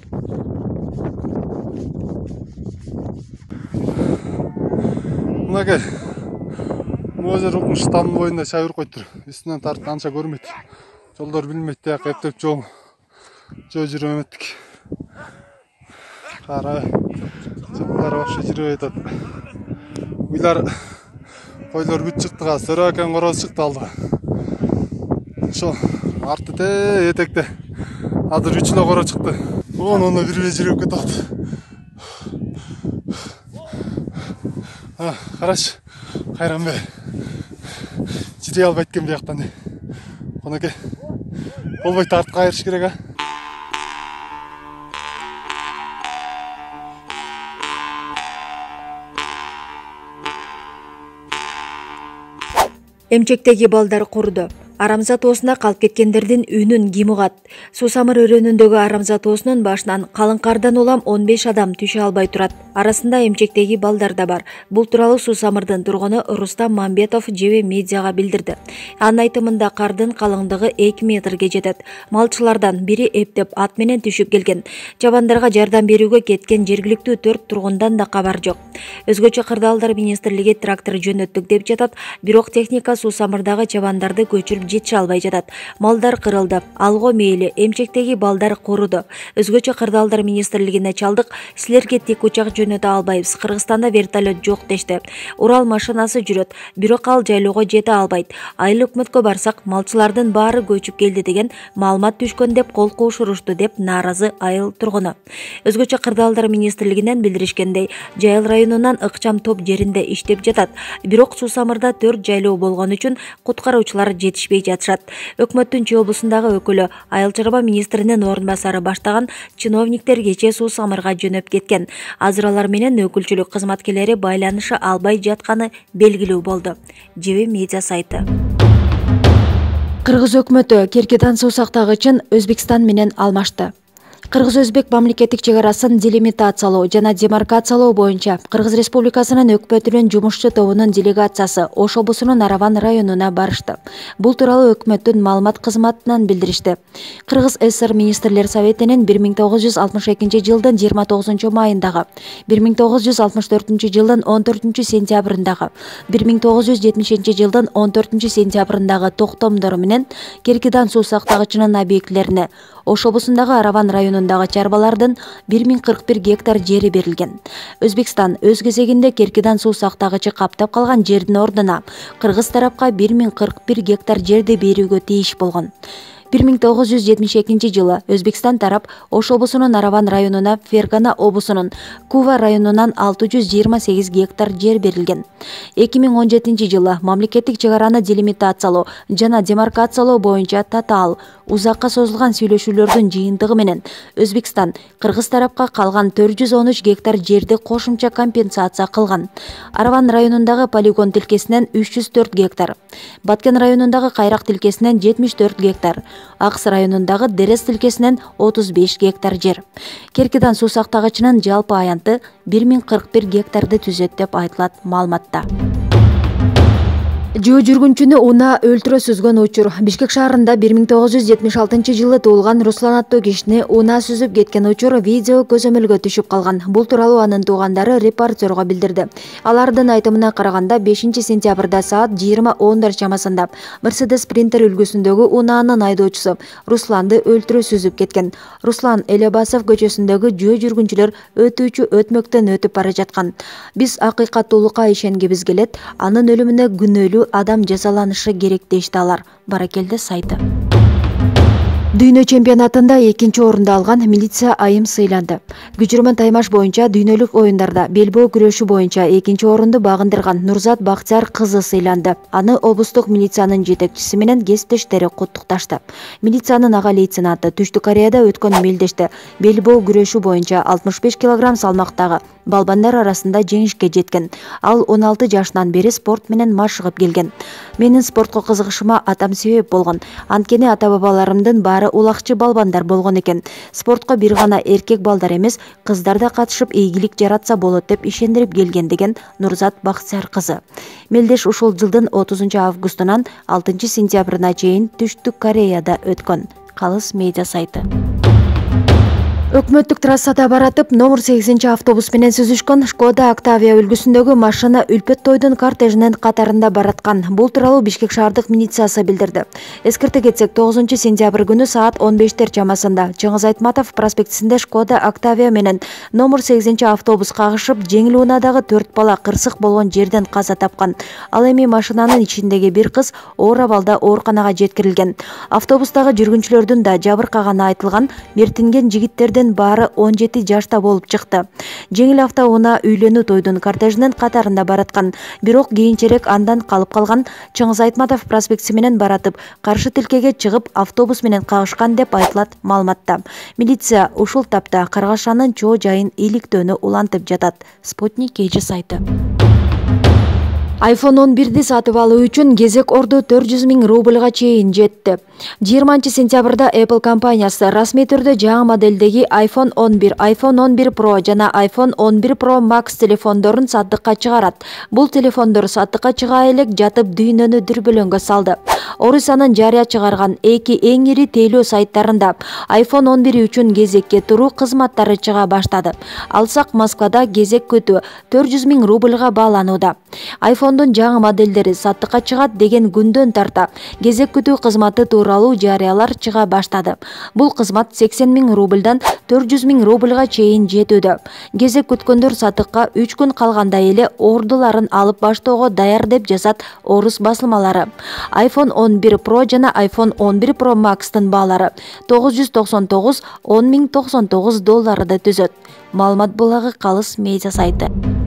Мынакей Мозер укмуш тамдын боюнда шайыр койтур. Үстүнөн тартып анча көрмөйт. Жолдор билмейт, тияка эптеп жол жүрөмөттүк. Кара жылдар башы жүрүп атат. Уйлар койлор бүт чыкты, сөрөкен короз чыкты алдыга. Ошо арты этекте азыр 3 эле коро чыкты. Оны бирбей жүрүп кетат. Караш, Кайранбек. Жире албайт экен бияктан. Конеке. Болбой тартып кайрыш керек, а? Эмчектеги балдар куруду. Арамзат оосуна калып кеткендердин үнүн ким угат? Суусамыр өрөөнүндөгү Арамзат оосунун башынан калың кардан улам 15 адам түшө албай турат. Арасында эмчектеги балдар да бар. Бул тууралуу Суусамырдын тургуну Рустам Мамбетов ЖВ медиага билдирди. Анын айтымында кардын калыңдыгы 2 метрге жетет. Малчылардан бири эптеп ат менен түшүп келген. Жабандарга жардам берүүгө кеткен жергиликтүү 4 тургундан да кабар жок. Өзгөчө Кырдаалдар министрлиги трактор жөнөттүк деп жатат, бирок техника Суусамырдагы чабандарды көчүрүп жетише албай жатат. Малдар кырылды. Алго мейли, эмчектеги балдар куруду. Өзгөчө Кырдаалдар министрлигине чалдык, силерге тик учак жөнөтө албайбыз. Кыргызстанда вертолет жок дешти. Урал машинасы жүрөт, бирок ал жайлоого жете албайт. Айыл өкмөткө барсак, малчылардын баары көчүп келди деген маалымат түшкөн деп кол куушурушту деп нааразы айыл тургуну. Өзгөчө Кырдаалдар министрлигинен билдиришкендей, Жайыл районунан ыкчам топ жеринде иштеп жатат. Бирок Суусамырда 4 жайлоо болгон үчүн куткаруучулар жетишпей жатышат. Өкмөттүн Чүй облусундагы өкүлү Айыл чарба министринин орун басары баштаган чиновниктер кечээ Суусамырга жөнөп кеткен. Азыр алар менен өкүлчүлүк кызматкерлери байланыша албай жатканы белгилүү болду. ЖВ медиа сайты. Кыргыз өкмөтү Керкедан суу сактагычын Өзбекстан менен алмашты. Кыргыз-Өзбек мамлекеттик чек арасын делимитациялоо жана демаркациялоо боюнча Кыргыз Республикасынын өкмөтүнүн жумушчу тобунун делегациясы Ош облусунун Араван районуна барышты. Бул тууралуу өкмөттүн маалымат кызматынан билдиришти. Кыргыз ССР министрлер советинин 1962 жылдын 29 майындагы, 1964 жылдын 14 сентябрындагы, 1970 жылдын 14 сентябрындагы токтомдору менен Керкедан суу сактагычынын объектилерине Ош облусундагы Араван районундагы чарбалардын 1041 гектар жери берилген. Өзбекстан өз кезегинде Керкедан суу сактагычы каптап калган жердин ордуна кыргыз тарапка 1041 гектар жерди берүүгө тийиш болгон. 1972 жылы Өзбекстан тарап Ош облусунун Араван районуна Фергана облусунун Кува районунан 628 гектар жер берилген. 2017 жылы мамлекеттик чек араны делимитациялоо жана демаркациялоо боюнча татаал узакка созулган сүйлөшүүлөрдүн жыйынтыгы менен Өзбекстан кыргыз тарапка калган 413 гектар жерди кошумча компенсация кылган. Араван районундагы полигон тилкесинен 304 гектар, Баткен районундагы Кайрак тилкесинен 74 гектар, Акс районундагы Дерес тилкесинен 35 гектар жер. Керкедан суу сактагычынын жалпы аянты 1041 гектарды түзөт деп айтылат маалыматта. Жөө жүргүнчүнү унаа өлтүрө сүзгөн учур. Бишкек шаарында 1976 жылы туулган Руслан аттуу кишини унаа сүзүп кеткен учур видео көзөмөлгө түшүп калган. Бул тууралуу анын туугандары репортерго билдирди. Алардын айтымына караганда 5 сентябрда саат 20:10 чамасында Mercedes Sprinter үлгүсүндөгү унаанын айдоочусу Русланды өлтүрө сүзүп кеткен. Руслан Элебасов көчөсүндөгү жөө жүргүнчүлөр өтүүчү өтмөктөн өтүп бара жаткан. Биз акыйкаттуулукка ишенгибиз келет. Анын өлүмүнө күнөөлүү адам жазаланышы керек дешти алар. Баракелде сайты. Дүйнө чемпионатында 2-нчи орунду алган милиция айым сыйланды. Күчүрмөн таймаш боюнча дүйнөлүк оюндарда белбоо күрөшү боюнча 2-нчи орунду багындырган Нурзат Бактияр кызы сыйланды. Аны облустук милициянын жетекчиси менен кесиптештери куттукташты. Милициянын ага лейтенанты Түштүк Кореяда өткөн мелдеште белбоо күрөшү боюнча 65 кг салмактагы балбандар арасында жеңишке жеткен. Ал 16 жашынан бери спорт менен машыгып келген. Менин спортко кызыгышыма атам себеп болгон. Анткени ата-бабаларымдын баары улакчы балбандар болгон экен. Спортко бир гана эркек балдар эмес, кыздар да катышып ийгилик жаратса болот деп ишендирип келген деген Нурзат Бактияр кызы. Мелдеш ушул жылдын 30 августунан 6 сентябрына чейин Түштүк Кореяда өткөн. Калыс медиа сайты. Өкмөттүк трассада баратып номер 8 автобус менен сүзүшкөн Шкода Октавия үлгүсүндөгү машина Үлпөт тойдун кортежинин катарында бараткан. Бул тууралуу Бишкек шаардык милициясы билдирди. Эскерте кетсек, 9 сентябрь күнү саат 15 чамасында Чыңгыз Айтматов проспектисинде Шкода Октавия менен номер 8 автобус кагышып, жеңил унаадагы 4 бала кырсык болгон жерден каза тапкан. Ал эми машинанын ичиндеги бир кыз оор абалда ооруканага жеткирилген. Автобустагы жүргүнчүлөрдүн да жабыркаганы айтылган. Мертинген жигиттердин баары 17 жашта болуп чыкты. Жеңил автоунаа үйлөнүү тойдун кортежинин катарында бараткан. Бирок кийинчерээк андан калып калган. Чыңгыз Айтматов проспектиси менен баратып, каршы тилкеге чыгып, автобус менен кагышкан деп айтылат маалыматта. Милиция ушул тапта Каргашанын чоо жайын иликтөөнү улантып жатат. Спутник KG сайты. iPhone 11 сатып алуу үчүн кезек орду 400 000 рубльга чейин жетти. 20 сентябрда Apple компаниясы расмий түрдө жаңы модельдеги iPhone 11, iPhone 11 Pro жана iPhone 11 Pro Max телефондорун саттыкка чыгарат. Бул телефондор саттыкка чыга элек жатып дүйнөнү дүрбөлөңгө салды. Орусанын жарыя чыгарган эки эң ири тейлөө сайттарында iPhone 11 үчүн кезекке туруу кызматтары чыга баштады. Алсак Москвада кезек күтүү 400 000 рубльга бааланууда. iPhone'дун жаңы модельдери саттыкка чыгат деген күндөн тарта кезек күтүү кызматы тууралуу жарыялар чыга баштады. Бул кызмат 80 000 рубльдан 400 000 рубльга чейин жетүүдө. Кезек күткөндөр саттыкка 3 күн калганда эле ордуларын алып баштоого даяр деп жазат орус басылмалары. iPhone 11 Pro жана iPhone 11 Pro Max'тын баалары 999 $10,099 түзөт. Маалымат булагы Калыс медиа сайты.